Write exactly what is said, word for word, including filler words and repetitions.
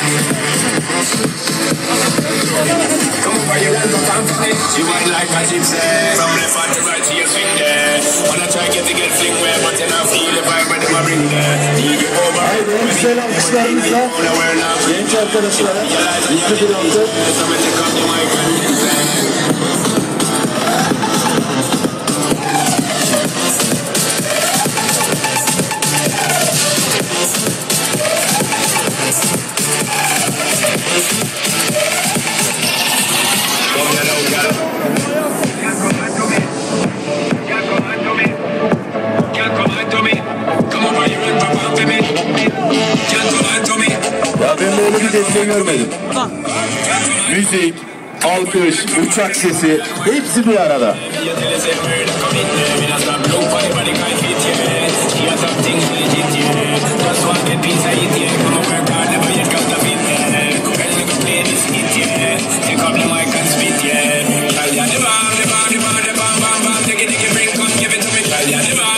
Come over here and look and finish. She wine like a gypsy. From left hand to right, she a swing there. Wanna try get to get fling where, but you not feel the vibe when them a bring there. Need you over. Haydi en güzel alkışlarımızla genç arkadaşlara yüklü bir hafta. Ya ben böyle bir defne görmedim. Müzik, alkış, uçak sesi hepsi bir arada. Yeah.